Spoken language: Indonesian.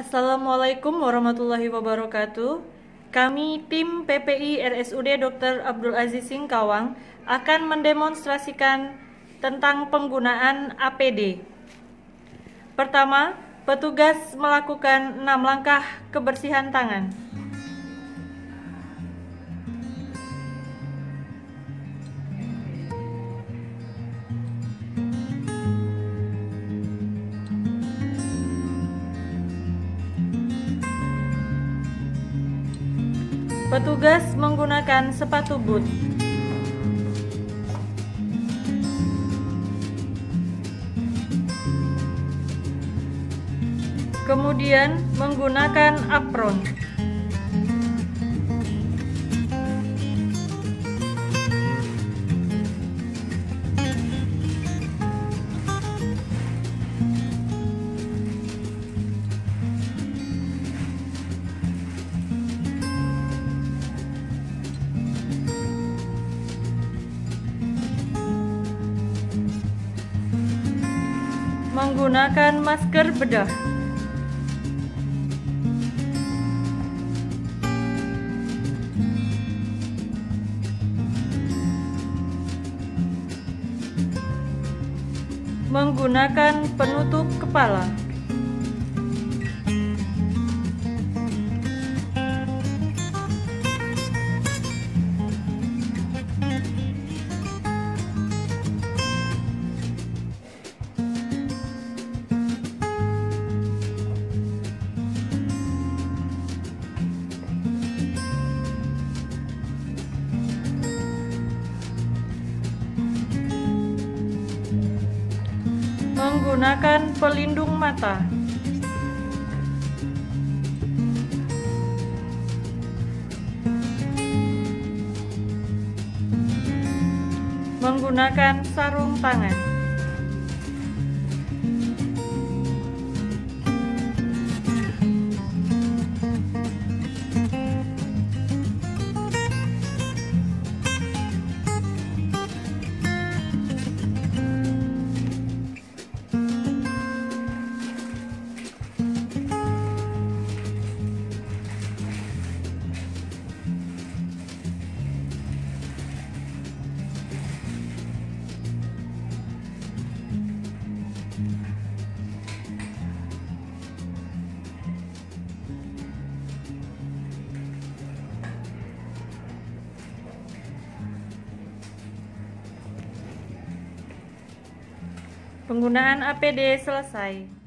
Assalamualaikum warahmatullahi wabarakatuh. Kami tim PPI RSUD Dr. Abdul Aziz Singkawang akan mendemonstrasikan tentang penggunaan APD. Pertama, petugas melakukan 6 langkah kebersihan tangan. Petugas menggunakan sepatu boot. Kemudian menggunakan apron. Menggunakan masker bedah. Menggunakan penutup kepala. Menggunakan pelindung mata. Menggunakan sarung tangan. Penggunaan APD selesai.